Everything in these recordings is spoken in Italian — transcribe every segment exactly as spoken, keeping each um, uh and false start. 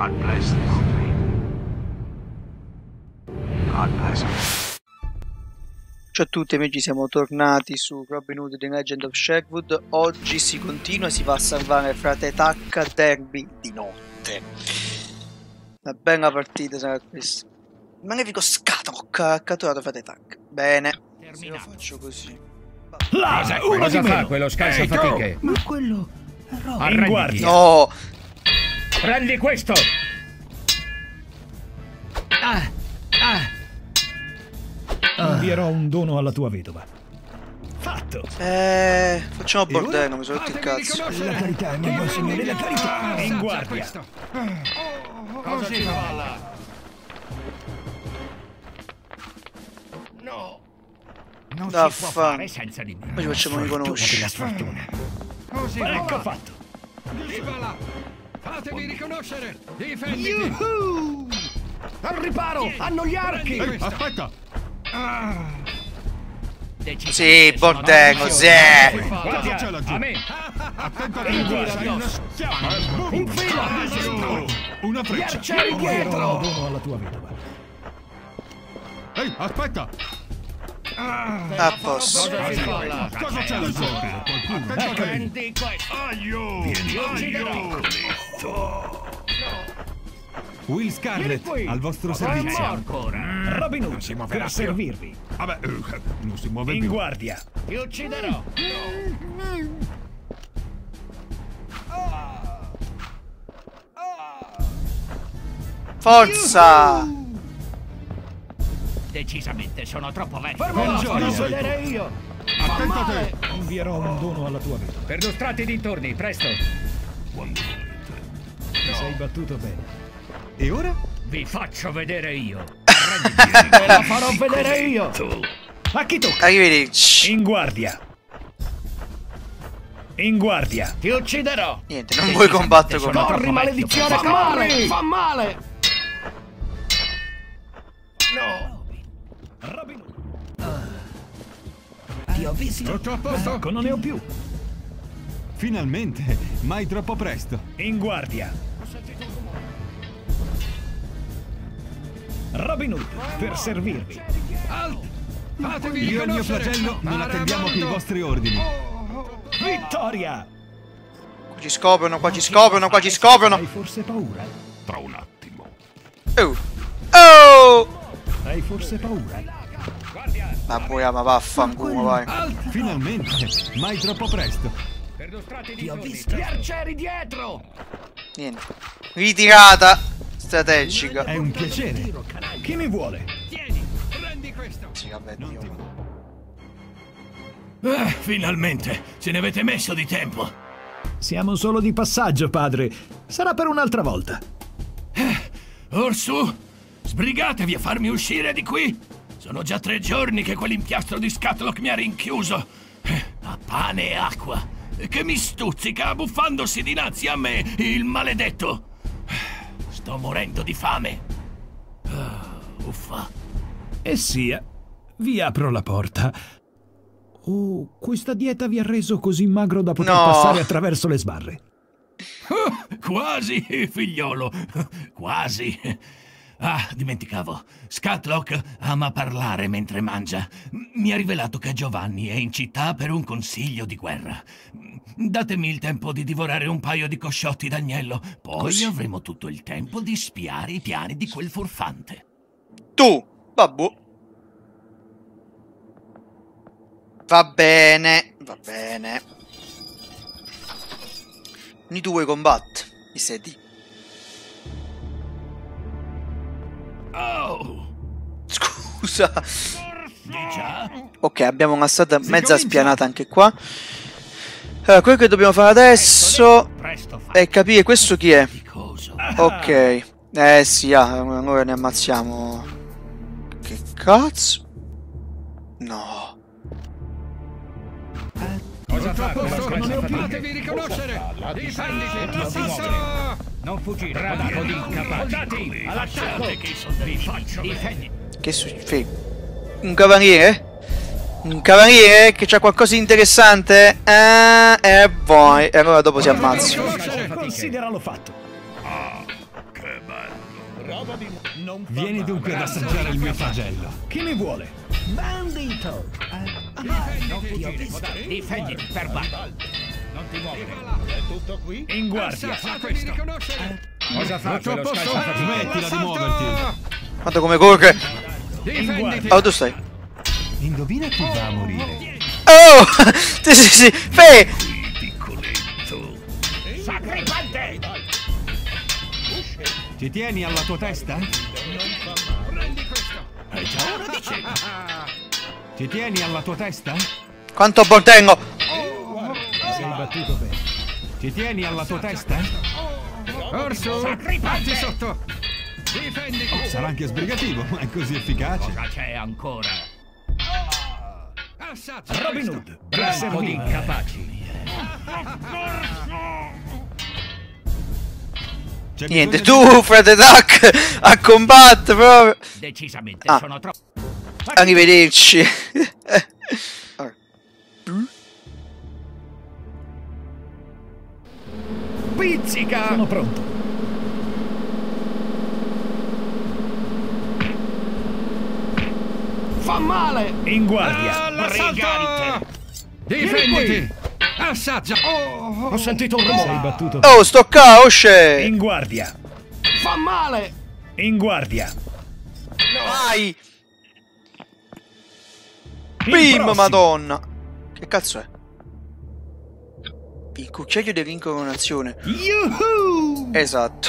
God bless this dream. God bless him. Ciao a tutti amici, siamo tornati su Robin Hood The Legend of Sherwood. Oggi si continua, si va a salvare frate Tuck Derby di notte. Una bella partita sarà questa. Il magnifico Scatrock ha catturato frate Tuck. Bene, se lo faccio così. Là, uno cosa fa quello scalzafatiche? Ma quello è Robin. In guardia. No! Prendi questo! Ah, ah. Invierò un dono alla tua vedova. Fatto! Eh, facciamo bordello, mi sono rotto il cazzo. La carità, mio buon signore, la carità! In guardia! Cosa si fa là? No. Non Da si può fa- fare senza di me. Poi ci facciamo riconoscere. La sfortuna. Così Ecco fatto! Viva là! Fatevi riconoscere! Difenditi! Yuhu! Al riparo! Hanno gli archi! Ehi, Aspetta! Sì, bordello, sì! Guardia, c'è laggiù? a me! Attento a In te! guardia! In fila! Una Gli freccia! arcieri dietro! Un dono alla tua vedova. Ehi, aspetta! A posto. Cosa si fa là? Cosa c'è laggiù? Attento a te! Prendi questo! Aglio! Will Scarlet, qui. al vostro Fammi servizio. ancora! Robin Hood, si muoverà per più. servirvi. Vabbè, eh, non si muove In più. guardia! Ti ucciderò! Forza! Decisamente sono troppo vecchio. Voglio vedere io! Attento a te! Invierò un dono alla tua vedova. Perlustrati i dintorni, presto! Ti sei battuto bene. E ora? Vi faccio vedere io! Te la farò vedere io! A chi tocca? Arrivederci. In guardia! In guardia! Ti ucciderò! Niente, non vuoi combattere con Sono me. troppo vecchio per- Fa male! Fa male! Robin Hood! Ti ho visto! Tutto a posto? Ecco, non ne ho più! Finalmente, mai troppo presto. In guardia! Robin Hood, per servirvi! Fatevi Io e il mio riconoscere! flagello non attendiamo che i vostri ordini. Vittoria! Qua ci scoprono, qua ci scoprono, qua ci scoprono. Hai forse paura? Tra un attimo. Oh! Oh! Hai forse paura? Ma boia, ma vaffanculo, vai. Finalmente, mai troppo presto. Perlustrati i Ti ho dintorni, visto! presto. arcieri dietro! Niente. Ritirata strategica. È un piacere. Chi mi vuole? Tieni, prendi questo! Sì, vabbè, Dio. Eh, finalmente! Ce ne avete messo di tempo! Siamo solo di passaggio, padre. Sarà per un'altra volta. Orsù, sbrigatevi a farmi uscire di qui! Sono già tre giorni che quell'impiastro di Scatlock mi ha rinchiuso! Eh, a pane e acqua! E che mi stuzzica abbuffandosi dinanzi a me, il maledetto! Sto morendo di fame! Ah, uffa! E sia. Vi apro la porta. Oh, questa dieta vi ha reso così magro da poter No. passare attraverso le sbarre. Quasi, figliolo, quasi. Ah, dimenticavo. Scatlock ama parlare mentre mangia. Mi ha rivelato che Giovanni è in città per un consiglio di guerra. Datemi il tempo di divorare un paio di cosciotti d'agnello, poi Così. avremo tutto il tempo di spiare i piani di quel furfante. Tu, babbo. Va bene, va bene. Ni due combatte, mi senti? Oh, Scusa. di già? Ok, abbiamo una strada mezza spianata anche qua. Allora, quello che dobbiamo fare adesso Presto, fa. è capire questo chi è. Di coso. Ok. Eh sì, ah, allora ne ammazziamo. Che cazzo? No. Cosa fa quello Fatevi scalzafatiche? riconoscere! Difenditi! Non si muove. Non fuggire, bravo di incapaci! Soldati, all'attacco! Vi faccio difendi! Che succede? Un cavaliere? Un cavaliere che c'ha qualcosa di interessante? Eh, e poi. E allora dopo si ammazza. Consideralo fatto. Che Vieni dunque ad assaggiare il mio flagello. Chi mi vuole? Bandito! Non fuggire, difenditi, perbacco! Non ti muovere! È tutto qui? In guardia! Lasciatemi riconoscere! Cosa fa quello Troppo scalzato? solo! Smettila di muoverti. Guarda come corre. Difenditi! Oh, dove stai? Indovina chi va a morire. Oh! Sì, sì, sì. Fe! Piccoletto. Sacripante! Ci tieni alla tua testa? Prendi questo! È già ora di cena. Ci tieni alla tua testa? Quanto bordengo! Sei battuto bene. Ci tieni alla tua testa? Orso! Fatti sotto! Difenditi! Sarà anche sbrigativo, ma è così efficace. Cosa c'è ancora? Assaggia Robin questo! Hood, ben Troppo di servito. incapaci! C'è Niente, bisogno tu, frate Duck, a combattere proprio. Decisamente Ah. sono troppo... Arrivederci. Pizzica! Sono pronto. Fa male! In guardia! All'assalto! Difenditi! Assaggia! Oh, Ho sentito un rumore. Sei battuto. Oh, sto qua, osce. In guardia! fa male! In guardia! Vai. Il Bim, prossimo. madonna. Che cazzo è? Il cucchiaio dell'incoronazione. Yuhu! Esatto.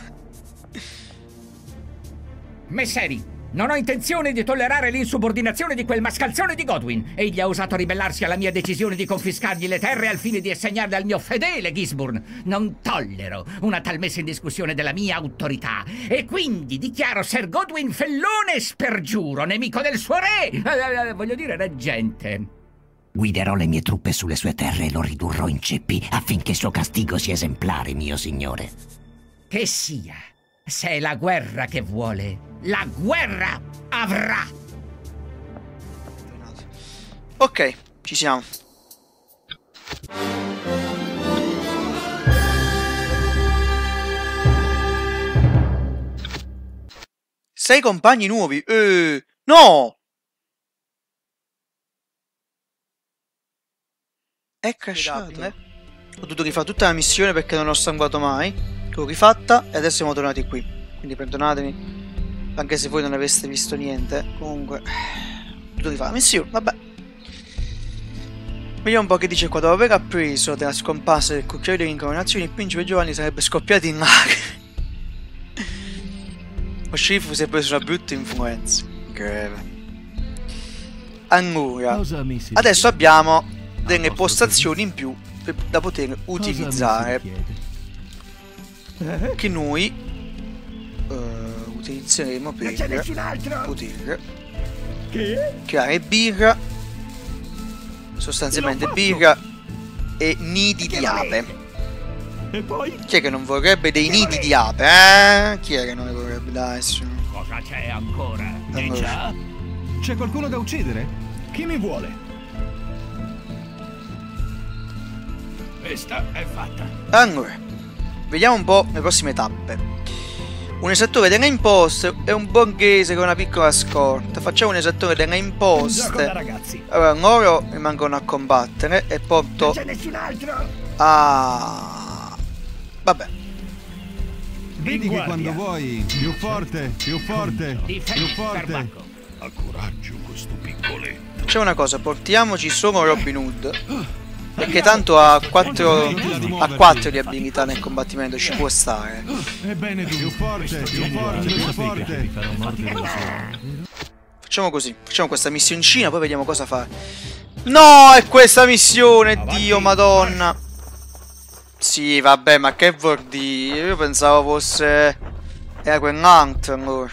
Messeri, non ho intenzione di tollerare l'insubordinazione di quel mascalzone di Godwin. Egli ha osato ribellarsi alla mia decisione di confiscargli le terre al fine di assegnarle al mio fedele Gisburn. Non tollero una tal messa in discussione della mia autorità e quindi dichiaro Sir Godwin fellone e spergiuro, nemico del suo re. Eh, eh, voglio dire reggente. Guiderò le mie truppe sulle sue terre e lo ridurrò in ceppi affinché il suo castigo sia esemplare, mio signore. Che sia, se è la guerra che vuole, la guerra avrà. Ok, ci siamo. Sei compagni nuovi. Eh, no! È crashato. Ho dovuto rifare tutta la missione perché non ho sanguato mai. L'ho rifatta e adesso siamo tornati qui. Quindi perdonatemi, anche se voi non aveste visto niente. Comunque, ho dovuto rifare la missione, vabbè. Vediamo un po' che dice qua. Dopo aver appreso della scomparsa del cucchiaio delle incoronazioni, il principe Giovanni sarebbe scoppiato in lacrime. Lo sceriffo si è preso una brutta influenza. Greve. Allora, Cosa mi si adesso chiede? abbiamo delle vostro postazioni in più per- da poter utilizzare. Cosa mi si chiede? Che noi eh, utilizzeremo per poter creare birra, sostanzialmente birra e nidi di ape. E poi? Chi è che non vorrebbe dei nidi di ape, eh? Chi è che non ne vorrebbe? Dai, su. Cosa c'è ancora? E già? C'è qualcuno da uccidere? Chi mi vuole? Questa è fatta. Allora, vediamo un po' le prossime tappe. Un esattore delle imposte e un borghese con una piccola scorta. Facciamo un esattore delle Un gioco imposte. da ragazzi. Allora, loro rimangono a combattere e porto nessun altro. a... Vabbè. Vedi In che guardia. quando vuoi, più forte, più forte, più Difendi, forte. perbacco. Ha coraggio questo piccoletto. C'è una cosa, portiamoci solo Robin Hood. Perché tanto ha quattro, ha quattro di abilità nel combattimento, ci può stare. Ebbene, più forte, più forte, più forte. Facciamo così, facciamo questa missioncina, poi vediamo cosa fare. No, è questa missione, Dio, madonna. Sì, vabbè, ma che vuol dire? Io pensavo fosse... Era quell'altro, allora.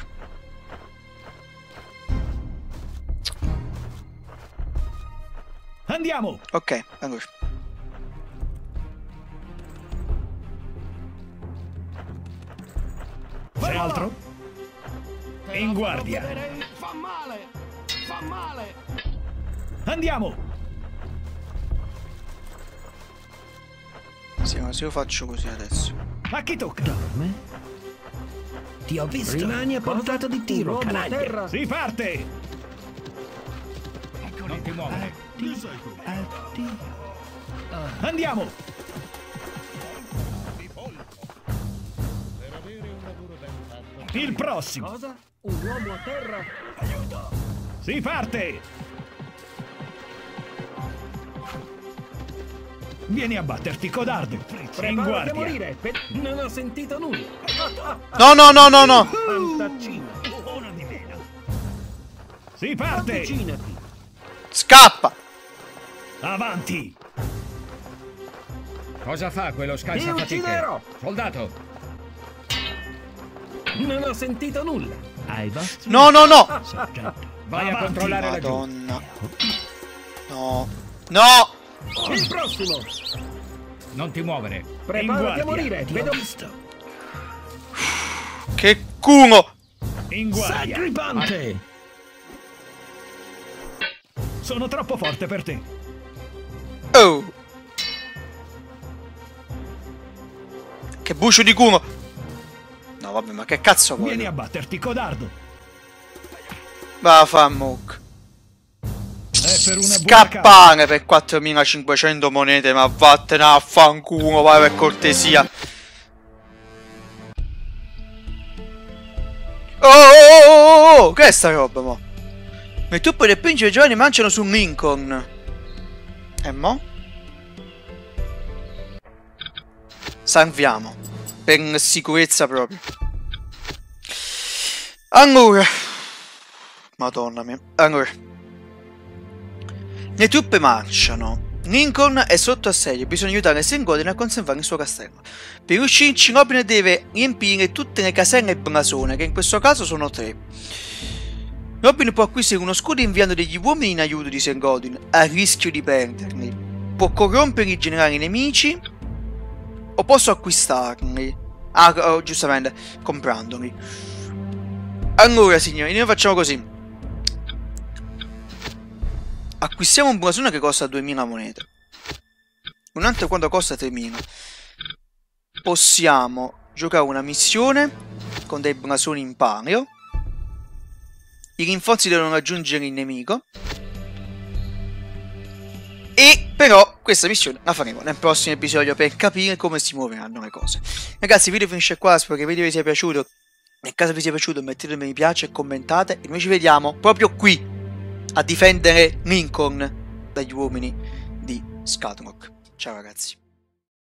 Andiamo! Ok, allora. C'è altro? In guardia! Fa male! Fa male! Andiamo! Sì, ma se io faccio così adesso. A chi tocca? Ti ho visto. Rimani a portata di tiro, canaglia. Si parte! Non ti muovere. Andiamo! Il prossimo. Cosa? Un uomo a terra? Aiuto! Si parte! Vieni a batterti, codardo. In Preparati a guardia. morire. Pe- Non ho sentito nulla. No, no, no, no, no. Fantaccinati. Uno di meno. Si parte! Avvicinati. Scappa. Avanti! Cosa fa quello Ti scalzafatiche? ucciderò. Soldato, Non ho sentito nulla. Ai vostri No, no, no. soggetti. vai a Avanti. controllare laggiù. Madonna. No. No. Il prossimo. Non ti muovere. In Preparati a guardia. morire. Ti ho Vedo... visto. Che culo. In guardia. Sacripante. Sono troppo forte per te. Oh. Che bucio di culo. No, vabbè, ma che cazzo vuoi? Vieni a batterti, codardo. Va a fa muc. È per una buona causa. Scappare per quattromilacinquecento monete, ma vattene a fanculo, vai per cortesia. Oh, oh, oh, oh, che è sta roba, mo? Le truppe del principe Giovanni marciano su Lincoln. E mo? Salviamo. Per sicurezza proprio. Allora. Madonna mia. Allora. Le truppe marciano. Lincoln è sotto assedio, bisogna aiutare Saint Gaudens a conservare il suo castello. Per riuscirci, Nobile deve riempire tutte le caserne e blasone, che in questo caso sono tre. Robin può acquisire uno scudo inviando degli uomini in aiuto di Saint Gaudens, a rischio di perderli. Può corrompere i generali nemici, o posso acquistarli. Ah, oh, giustamente, comprandoli. Allora, signori, noi facciamo così. Acquistiamo un blasone che costa duemila monete. Un altro quanto costa tremila. Possiamo giocare una missione con dei blasoni in palio. I rinforzi devono raggiungere il nemico. E però questa missione la faremo nel prossimo episodio per capire come si muoveranno le cose. Ragazzi, il video finisce qua, spero che il video vi sia piaciuto. Nel caso vi sia piaciuto mettete un mi piace e commentate. E noi ci vediamo proprio qui a difendere Lincoln dagli uomini di Skullrock. Ciao ragazzi.